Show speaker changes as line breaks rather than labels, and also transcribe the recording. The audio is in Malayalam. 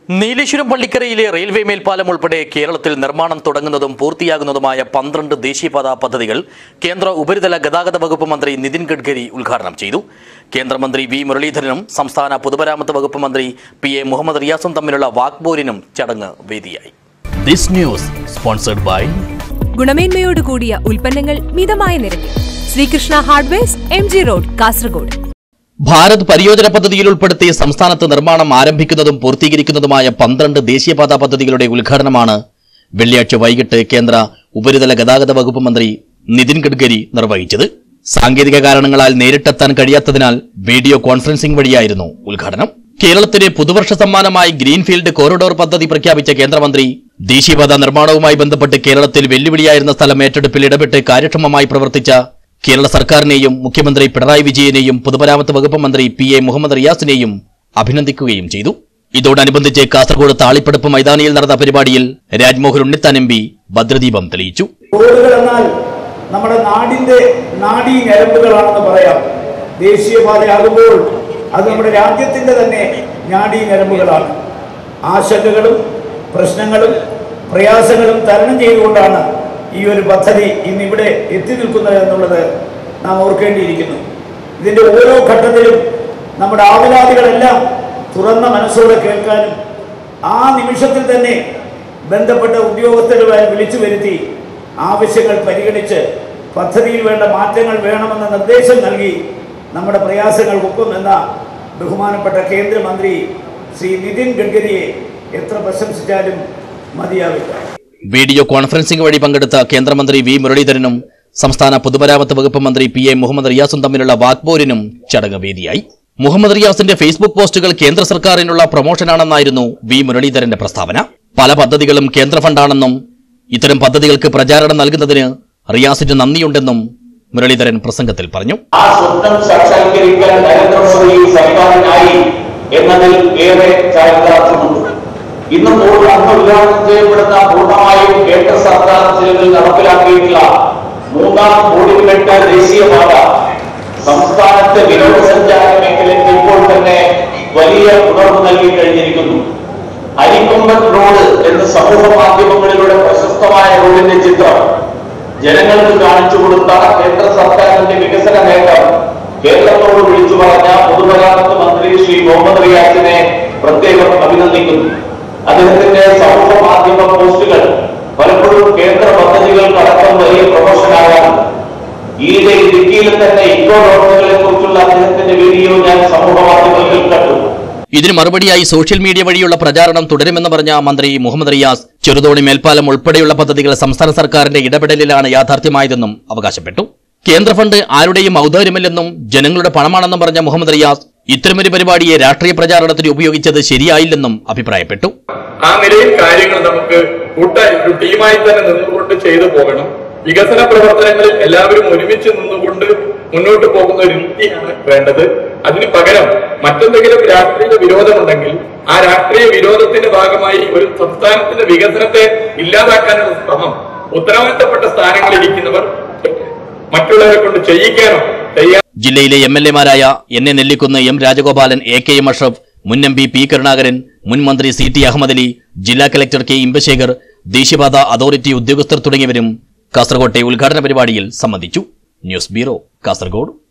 നീലേശ്വരം പള്ളിക്കരയിലെ റെയിൽവേ മേൽപ്പാലം ഉൾപ്പെടെ കേരളത്തിൽ നിർമ്മാണം തുടങ്ങുന്നതും പൂർത്തിയാകുന്നതുമായ 12 ദേശീയപാതാ പദ്ധതികൾ കേന്ദ്ര ഉപരിതല ഗതാഗത വകുപ്പ് മന്ത്രി നിതിൻ ഗഡ്കരി ഉദ്ഘാടനം ചെയ്തു. കേന്ദ്രമന്ത്രി വി മുരളീധരനും സംസ്ഥാന പൊതുമരാമത്ത് വകുപ്പ് മന്ത്രി PA മുഹമ്മദ് റിയാസും തമ്മിലുള്ള വാക്പോരിനും ചടങ്ങ് വേദിയായി.
ദിസ് ന്യൂസ് സ്പോൺസർഡ് ബൈ
ഗുണമേന്മയോട് കൂടിയ ഉൽപ്പന്നങ്ങൾ മിതമായ നിരക്കിൽ Sreekrishna hardwares MG road Kasaragod.
Bharat Pariyojana പദ്ധതിയിൽ ഉൾപ്പെടുത്തി സംസ്ഥാനത്ത് നിർമ്മാണം ആരംഭിക്കുന്നതും പൂർത്തീകരിക്കുന്നതുമായ 12 ദേശീയപാതാ പദ്ധതികളുടെ ഉദ്ഘാടനമാണ് വെള്ളിയാഴ്ച വൈകിട്ട് കേന്ദ്ര ഉപരിതല ഗതാഗത വകുപ്പ് മന്ത്രി നിതിൻ ഗഡ്കരി നിർവഹിച്ചത്. സാങ്കേതിക കാരണങ്ങളാൽ നേരിട്ടെത്താൻ കഴിയാത്തതിനാൽ വീഡിയോ കോൺഫറൻസിംഗ് വഴിയായിരുന്നു ഉദ്ഘാടനം. കേരളത്തിന് പുതുവർഷ സമ്മാനമായി ഗ്രീൻഫീൽഡ് കോറിഡോർ പദ്ധതി പ്രഖ്യാപിച്ച കേന്ദ്രമന്ത്രി ദേശീയപാതാ നിർമ്മാണവുമായി ബന്ധപ്പെട്ട് കേരളത്തിൽ വെല്ലുവിളിയായിരുന്ന സ്ഥലം ഏറ്റെടുപ്പിൽ ഇടപെട്ട് കാര്യക്ഷമമായി പ്രവർത്തിച്ച കേരള സർക്കാരിനെയും മുഖ്യമന്ത്രി പിണറായി വിജയനെയും പൊതുമരാമത്ത് വകുപ്പ് മന്ത്രി PA മുഹമ്മദ് റിയാസിനെയും അഭിനന്ദിക്കുകയും ചെയ്തു. ഇതോടനുബന്ധിച്ച് കാസർഗോഡ് താളിപ്പടപ്പ് മൈതാനിയിൽ നടന്ന പരിപാടിയിൽ രാജ്മോഹൻ ഉണ്ണിത്താൻ MP ഭദ്രദീപം തെളിയിച്ചു.
നമ്മുടെ നാടിന്റെ നാഡീ ഞരമ്പുകളാണെന്ന് പറയാം. ദേശീയപാതയാകുമ്പോൾ അത് നമ്മുടെ രാജ്യത്തിന്റെ തന്നെ നാഡീ ഞരമ്പുകളാണ്. ആശങ്കകളും പ്രശ്നങ്ങളും പ്രയാസങ്ങളും തരണം ചെയ്തുകൊണ്ടാണ് ഈ ഒരു പദ്ധതി ഇന്നിവിടെ എത്തി നിൽക്കുന്നത് എന്നുള്ളത് നാം ഓർക്കേണ്ടിയിരിക്കുന്നു. ഇതിൻ്റെ ഓരോ ഘട്ടത്തിലും നമ്മുടെ ആവലാതികളെല്ലാം തുറന്ന മനസ്സോടെ കേൾക്കാനും ആ നിമിഷത്തിൽ തന്നെ ബന്ധപ്പെട്ട ഉദ്യോഗസ്ഥരുമായി വിളിച്ചു വരുത്തി ആവശ്യങ്ങൾ പരിഗണിച്ച് പദ്ധതിയിൽ വേണ്ട മാറ്റങ്ങൾ വേണമെന്ന നിർദ്ദേശം നൽകി നമ്മുടെ പ്രയാസങ്ങൾക്കൊപ്പം എന്ന ബഹുമാനപ്പെട്ട കേന്ദ്രമന്ത്രി ശ്രീ നിതിൻ ഗഡ്കരിയെ എത്ര പ്രശംസിച്ചാലും മതിയാവില്ല.
വീഡിയോ കോൺഫറൻസിംഗ് വഴി പങ്കെടുത്ത കേന്ദ്രമന്ത്രി വി മുരളീധരനും സംസ്ഥാന പൊതുമരാമത്ത് വകുപ്പ് മന്ത്രി PA മുഹമ്മദ് റിയാസും തമ്മിലുള്ള വാക്പോരിനും ചടങ്ങ് വേദിയായി. മുഹമ്മദ് റിയാസിന്റെ ഫേസ്ബുക്ക് പോസ്റ്റുകൾ കേന്ദ്ര സർക്കാരിനുള്ള പ്രൊമോഷനാണെന്നായിരുന്നു വി മുരളീധരന്റെ പ്രസ്താവന. പല പദ്ധതികളും കേന്ദ്ര ഫണ്ടാണെന്നും ഇത്തരം പദ്ധതികൾക്ക് പ്രചാരണം നൽകുന്നതിന് റിയാസിന് നന്ദിയുണ്ടെന്നും മുരളീധരൻ പ്രസംഗത്തിൽ പറഞ്ഞു.
ഇന്ന് ഉദ്ഘാടനം ചെയ്യപ്പെടുന്ന പൂർണ്ണമായും കേന്ദ്ര സർക്കാർ ചെലവിൽ നടപ്പിലാക്കിയിട്ടുള്ള 3-ാം കോടിമേറ്റ ദേശീയപാത സംസ്ഥാനത്തെ വിനോദസഞ്ചാര മേഖലയ്ക്ക് ഇപ്പോൾ തന്നെ വലിയ ഉണർവ് നൽകി കഴിഞ്ഞിരിക്കുന്നു. അരിക്കൊമ്പൻ റോഡ് എന്ന സമൂഹ മാധ്യമങ്ങളിലൂടെ പ്രശസ്തമായ റോഡിന്റെ ചിത്രം ജനങ്ങൾക്ക് കാണിച്ചു കൊടുത്ത കേന്ദ്ര സർക്കാരിന്റെ വികസന നേട്ടം കേരളത്തോട് വിളിച്ചു പറഞ്ഞ പൊതുമരാമത്ത് മന്ത്രി ശ്രീ മുഹമ്മദ് റിയാസിനെ പ്രത്യേകം അഭിനന്ദിക്കുന്നു. അദ്ദേഹത്തിന്റെ സമൂഹ മാധ്യമ പോസ്റ്റുകൾ പലപ്പോഴും കേന്ദ്ര പദ്ധതികൾക്കടക്കം വലിയ പ്രൊമോഷനാകാറുണ്ട്. ഈയിടെ ഇടുക്കിയിൽ തന്നെ ഇക്കോ റോഡുകളെ കുറിച്ചുള്ള അദ്ദേഹത്തിന്റെ വീഡിയോ ഞാൻ സമൂഹ മാധ്യമങ്ങളിൽ കണ്ടു.
ഇതിന് മറുപടിയായി സോഷ്യൽ മീഡിയ വഴിയുള്ള പ്രചാരണം തുടരുമെന്ന് പറഞ്ഞ മന്ത്രി മുഹമ്മദ് റിയാസ് ചെറുതോണി മേൽപ്പാലം ഉൾപ്പെടെയുള്ള പദ്ധതികൾ സംസ്ഥാന സർക്കാരിന്റെ ഇടപെടലിലാണ് യാഥാർത്ഥ്യമായതെന്നും അവകാശപ്പെട്ടു. കേന്ദ്ര ഫണ്ട് ആരുടെയും ഔദാര്യമല്ലെന്നും ജനങ്ങളുടെ പണമാണെന്നും പറഞ്ഞ മുഹമ്മദ് റിയാസ് ഇത്തരമൊരു പരിപാടിയെ രാഷ്ട്രീയ പ്രചാരണത്തിന് ഉപയോഗിച്ചത് ശരിയായില്ലെന്നും അഭിപ്രായപ്പെട്ടു.
ആ നിലയിൽ കാര്യങ്ങൾ നമുക്ക് കൂട്ടായി ഒരു ടീമായി തന്നെ നിന്നുകൊണ്ട് ചെയ്തു പോകണം. വികസന പ്രവർത്തനങ്ങളിൽ എല്ലാവരും ഒരുമിച്ച് നിന്നുകൊണ്ട് മുന്നോട്ട് പോകുന്ന ഒരു രീതിയാണ് വേണ്ടത്. അതിന് പകരം മറ്റെന്തെങ്കിലും രാഷ്ട്രീയ വിരോധമുണ്ടെങ്കിൽ ആ രാഷ്ട്രീയ വിരോധത്തിന്റെ ഭാഗമായി ഒരു സംസ്ഥാനത്തിന്റെ വികസനത്തെ ഇല്ലാതാക്കാനുള്ള ശ്രമം ഉത്തരവാദിത്തപ്പെട്ട സ്ഥാനങ്ങളിൽ ഇരിക്കുന്നവർ മറ്റുള്ളവരെ കൊണ്ട് ചെയ്യിക്കാനോ
ജില്ലയിലെ MLA-മാരായ NA Nellikunnu, M Rajagopalan, AKM Ashraf, മുൻ MP P കരുണാകരൻ, മുൻ മന്ത്രി CT അഹമ്മദ് അലി, ജില്ലാ കലക്ടർ K ഇമ്പശേഖർ, ദേശീയപാത അതോറിറ്റി ഉദ്യോഗസ്ഥർ തുടങ്ങിയവരും കാസർകോട്ടെ ഉദ്ഘാടന പരിപാടിയിൽ സംബന്ധിച്ചു. News bureau, Kasaragod.